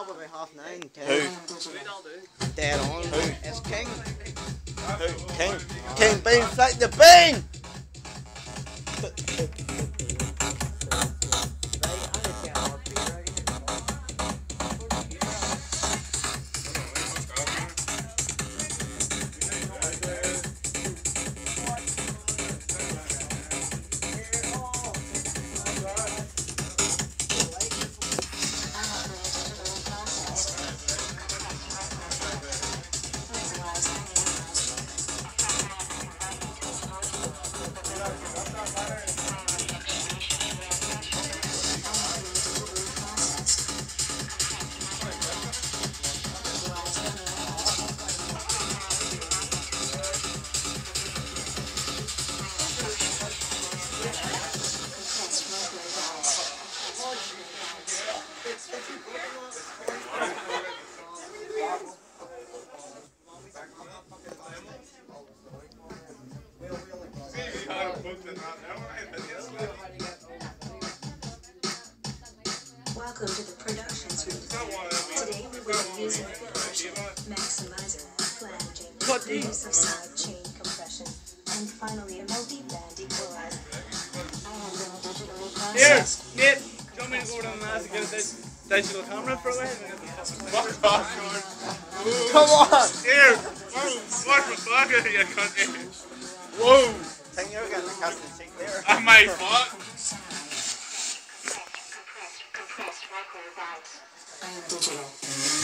up about 9:30, 10. Who? Dead on. Who? It's King. Who? King. King Bean, flick the bean! Welcome to the production suite. Today we will be using filtration, maximizer, flanging, use of side chain compression, and finally a multi-band equalizer. Here, Nate, do you want me to go down there and get a digital camera for a while? Fuck off, George. Come on! Here! What the fuck are you cunt? Whoa! Think you're getting the casting seat there. Am I fuck? Digital.